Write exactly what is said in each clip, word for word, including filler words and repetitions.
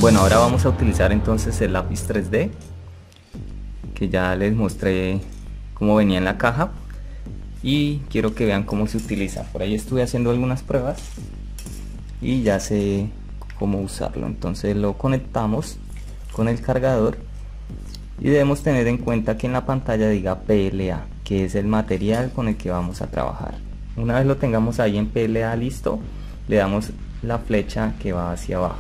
Bueno, ahora vamos a utilizar entonces el lápiz tres D, que ya les mostré cómo venía en la caja, y quiero que vean cómo se utiliza. Por ahí estuve haciendo algunas pruebas y ya sé cómo usarlo. Entonces lo conectamos con el cargador y debemos tener en cuenta que en la pantalla diga P L A, que es el material con el que vamos a trabajar. Una vez lo tengamos ahí en P L A listo, le damos la flecha que va hacia abajo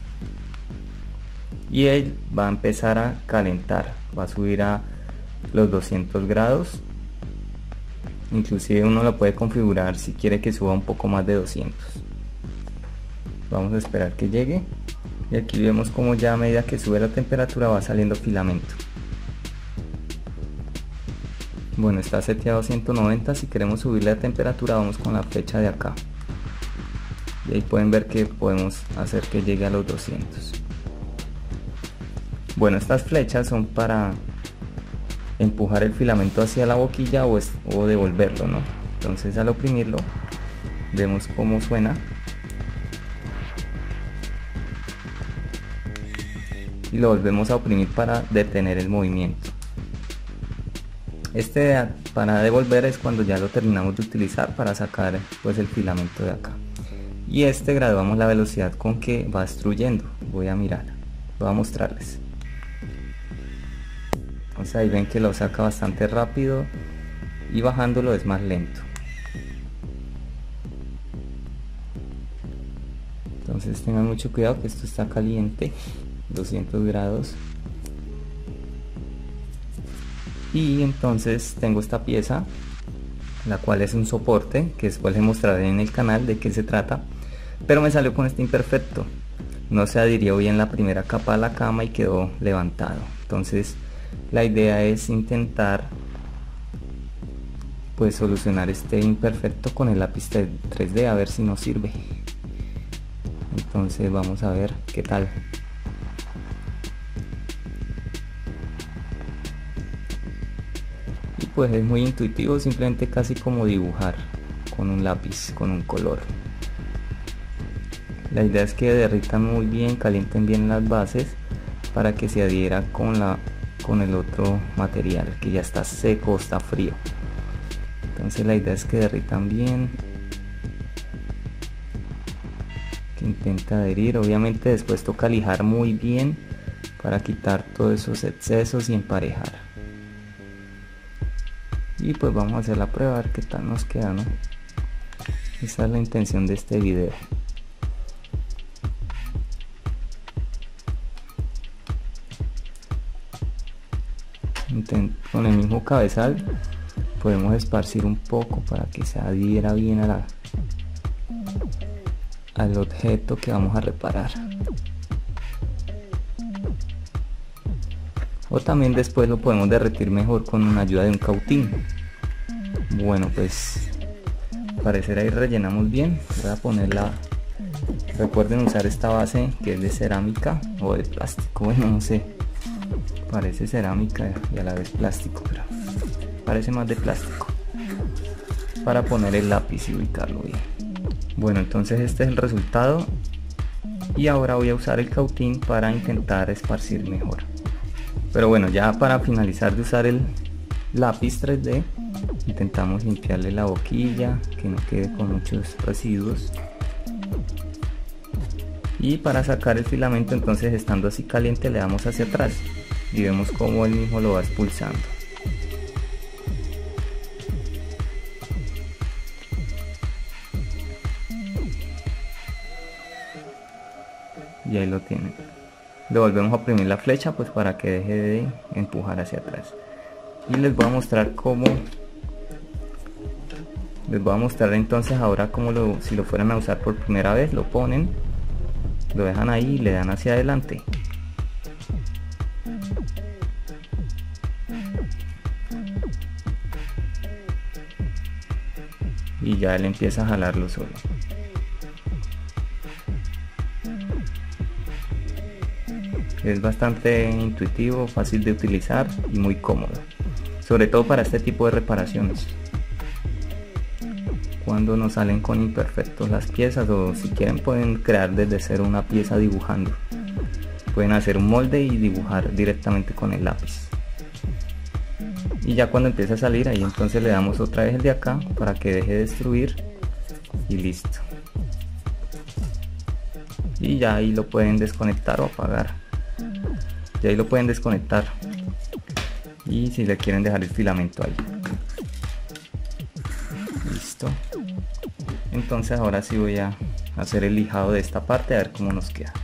y él va a empezar a calentar, va a subir a los doscientos grados. Inclusive uno lo puede configurar si quiere que suba un poco más de doscientos. Vamos a esperar que llegue y aquí vemos como ya a medida que sube la temperatura va saliendo filamento. Bueno, está seteado a ciento noventa. Si queremos subir la temperatura vamos con la flecha de acá y ahí pueden ver que podemos hacer que llegue a los doscientos. Bueno, estas flechas son para empujar el filamento hacia la boquilla o, es, o devolverlo, ¿no? Entonces al oprimirlo vemos cómo suena y lo volvemos a oprimir para detener el movimiento. Este para devolver es cuando ya lo terminamos de utilizar para sacar pues el filamento de acá. Y este graduamos la velocidad con que va extruyendo. Voy a mirar, voy a mostrarles. Entonces ahí ven que lo saca bastante rápido y bajándolo es más lento. Entonces tengan mucho cuidado que esto está caliente, doscientos grados. Y entonces tengo esta pieza, la cual es un soporte que después les mostraré en el canal de qué se trata, pero me salió con este imperfecto, no se adhirió bien la primera capa a la cama y quedó levantado. Entonces la idea es intentar pues solucionar este imperfecto con el lápiz tres D, a ver si nos sirve. Entonces vamos a ver qué tal. Y pues es muy intuitivo, simplemente casi como dibujar con un lápiz, con un color. La idea es que derritan muy bien, calienten bien las bases para que se adhiera con la con el otro material que ya está seco o está frío. Entonces la idea es que derritan bien, que intenta adherir. Obviamente después toca lijar muy bien para quitar todos esos excesos y emparejar. Y pues vamos a hacer la prueba a ver qué tal nos queda, ¿no? Esa es la intención de este video. Con el mismo cabezal podemos esparcir un poco para que se adhiera bien a la, al objeto que vamos a reparar. O también después lo podemos derretir mejor con una ayuda de un cautín. Bueno, pues parecer ahí rellenamos bien. Voy a ponerla. Recuerden usar esta base que es de cerámica o de plástico, bueno, no sé, parece cerámica y a la vez plástico, pero parece más de plástico, para poner el lápiz y ubicarlo bien. Bueno, entonces este es el resultado y ahora voy a usar el cautín para intentar esparcir mejor. Pero bueno, ya para finalizar de usar el lápiz tres D, intentamos limpiarle la boquilla, que no quede con muchos residuos. Y para sacar el filamento, entonces estando así caliente le damos hacia atrás y vemos cómo él mismo lo va expulsando. Y ahí lo tienen. Le volvemos a oprimir la flecha pues para que deje de empujar hacia atrás. Y les voy a mostrar cómo les voy a mostrar entonces ahora cómo lo, si lo fueran a usar por primera vez, lo ponen, lo dejan ahí y le dan hacia adelante. Y ya él empieza a jalarlo solo. Es bastante intuitivo, fácil de utilizar y muy cómodo, sobre todo para este tipo de reparaciones, cuando nos salen con imperfectos las piezas, o si quieren pueden crear desde cero una pieza dibujando. pueden hacer un molde y dibujar directamente con el lápiz. Y ya cuando empieza a salir, ahí entonces le damos otra vez el de acá para que deje de destruir y listo. Y ya ahí lo pueden desconectar o apagar. Y ahí lo pueden desconectar. Y si le quieren dejar el filamento ahí. Listo. Entonces ahora sí voy a hacer el lijado de esta parte, a ver cómo nos queda.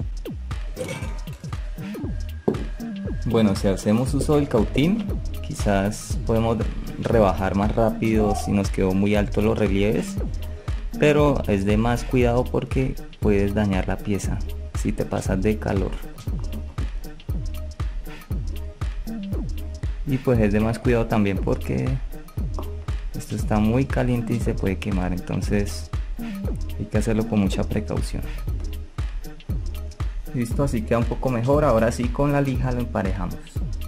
Bueno, si hacemos uso del cautín, quizás podemos rebajar más rápido si nos quedó muy alto los relieves, pero es de más cuidado porque puedes dañar la pieza si te pasas de calor. Y pues es de más cuidado también porque esto está muy caliente y se puede quemar, entonces hay que hacerlo con mucha precaución. Listo, así queda un poco mejor. Ahora sí, con la lija lo emparejamos.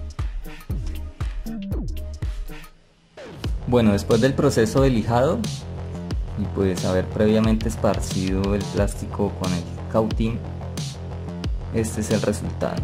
Bueno, después del proceso de lijado y pues haber previamente esparcido el plástico con el cautín, este es el resultado.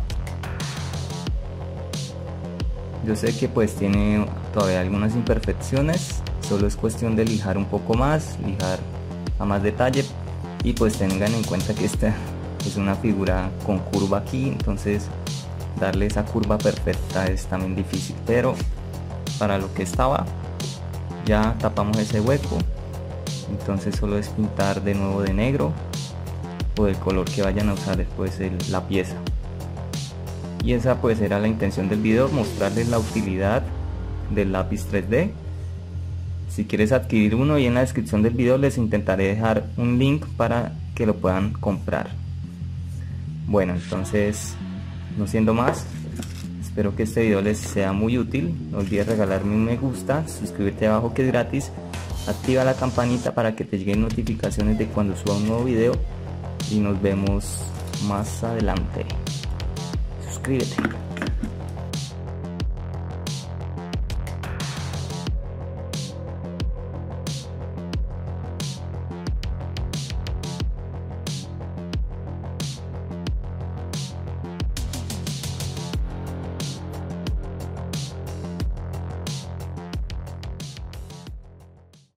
Yo sé que pues tiene todavía algunas imperfecciones, solo es cuestión de lijar un poco más, lijar a más detalle, y pues tengan en cuenta que esta es una figura con curva aquí, entonces darle esa curva perfecta es también difícil, pero para lo que estaba ya tapamos ese hueco. Entonces solo es pintar de nuevo de negro o del color que vayan a usar después el, la pieza. Y esa pues era la intención del video, mostrarles la utilidad del lápiz tres D. Si quieres adquirir uno, y en la descripción del video les intentaré dejar un link para que lo puedan comprar. Bueno, entonces no siendo más, espero que este video les sea muy útil. No olvides regalarme un me gusta, suscribirte abajo que es gratis, activa la campanita para que te lleguen notificaciones de cuando suba un nuevo video, y nos vemos más adelante. Suscríbete.